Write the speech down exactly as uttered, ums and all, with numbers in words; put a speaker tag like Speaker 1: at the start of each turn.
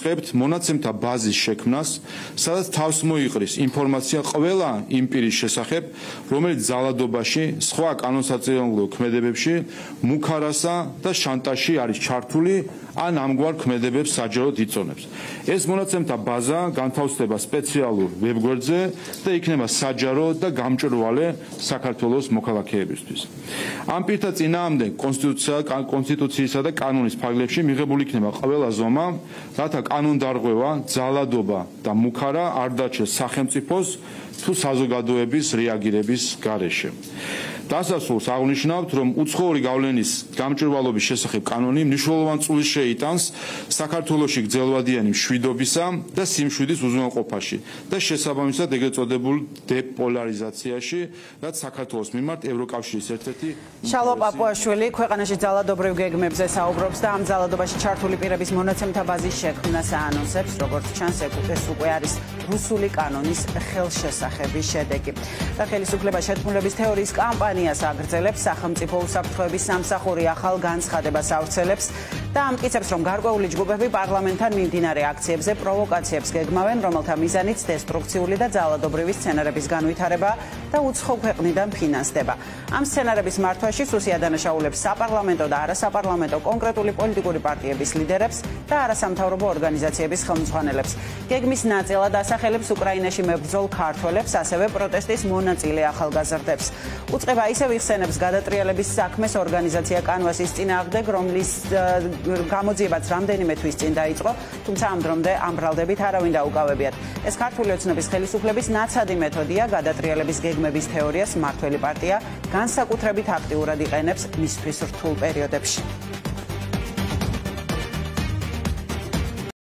Speaker 1: გულისხმობთ მონაცემთა ბაზის შექმნას, სადაც თავს მოიყრის ინფორმაცია ყველა იმ პირის შესახებ, რომელიც ძალადობაში, სხვა კანონსაწინააღმდეგო ქმედებებში, მუქარასა და შანტაჟში არის ჩართული ან ამგვარ ქმედებებს საჯაროდ იწონებს. ეს მონაცემთა ბაზა განთავსდება სპეციალურ ვებგვერდზე და იქნება საჯარო და გამჭვირვალე საქართველოს მოქალაქეებისთვის. ამ პირთა წინააღმდეგ კონსტიტუციისა და კანონის ფარგლებში მიღებული იქნება ყველა ზომა, რათა კანონდარღვევა, ძალადობა და მუქარა არ დარჩეს სახელმწიფოს თუ საზოგადოების რეაგირების გარეშე. დასასრულს აღნიშნავთ, რომ უცხოური გავლენის გამჭვირვალობის შესახებ კანონი მნიშვნელოვან წვლილს შეიტანს საქართველოში გრძელვადიანი მშვიდობისა და სიმშვიდის უზრუნველყოფაში და შესაბამისად ეგრეთ წოდებულ დეპოლარიზაციაში, რაც საქართველოს მიმართ ევროკავშირის ერთ-ერთი
Speaker 2: შალვა პაპუაშვილი ქვეყანაში ძალადობრივ გეგმებზე საუბრობს და ამ ძალადობაში ჩართული პირების მონაცემთა ბაზის შექმნას აანონსებს, როგორც ჩანს, ეს უკვე არის რუსული კანონის ხელშესახების შედეგი. და ხელისუფლება შეთქმულების თეორიის კამპანიას აგრძელებს, სახელმწიფო უსაფრთხოების სამსახური ახალ განცხადებას ავრცელებს და ამტკიცებს, რომ გარკვეული ჯგუფები პარლამენტთან მიმდინარე აქციებზე პროვოკაციებს გეგმავენ, რომელთა მიზანიც დესტრუქციული და ძალადობრივი სცენარების განვითარება და უცხო ქვეყნიდან ფინანსდება. ამ სცენარების მართვაში სუსია დანაშაულებს საპარლამენტო და არასაპარლამენტო კონკრეტული პოლიტიკური პარტიების ლიდერებს და არასამთავრობო ორგანიზაციების ხელმძღვანელებს. გეგმის ნაწილად ასახელებს უკრაინაში მებრძოლ ქართველებს, ასევე პროტესტის მონაწილე ახალგაზრდებს. უწყება ისევ იხსენებს გადატრიალების საქმეს ორგანიზაცია კანვასის წინააღმდეგ, რომლის გამოძიებაც რამდენიმე თვის წინ დაიწყო, თუმცა ამ დრომდე ამ ბრალდებით არავინ დაუკავებიათ. ეს ქართული ოცნების ხელისუფლების ნაცადი მეთოდია, გადატრიალების გეგმების თეორიას მმართველი პარტია განსაკუთრებით აქტიურად იყენებს მისთვის რთულ პერიოდებში.